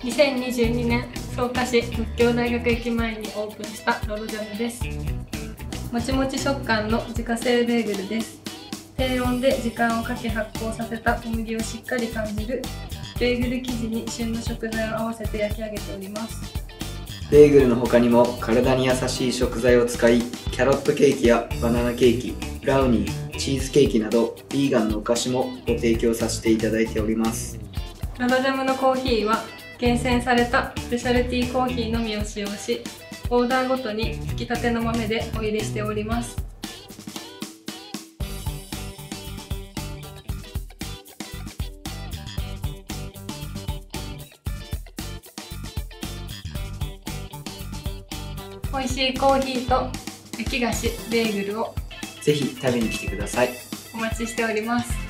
2022年草加市仏教大学駅前にオープンしたロロジャムです。もちもち食感の自家製ベーグルです。低温で時間をかけ発酵させた小麦をしっかり感じるベーグル生地に旬の食材を合わせて焼き上げております。 ベーグルの他にも体に優しい食材を使い、キャロットケーキやバナナケーキ、ブラウニー、チーズケーキなどヴィーガンのお菓子もご提供させていただいております。 ロロジャムのコーヒーは厳選されたスペシャルティーコーヒーのみを使用し、オーダーごとにつきたての豆でお入れしております。美味しいコーヒーと焼き菓子、ベーグルをぜひ食べに来てください。 お待ちしております。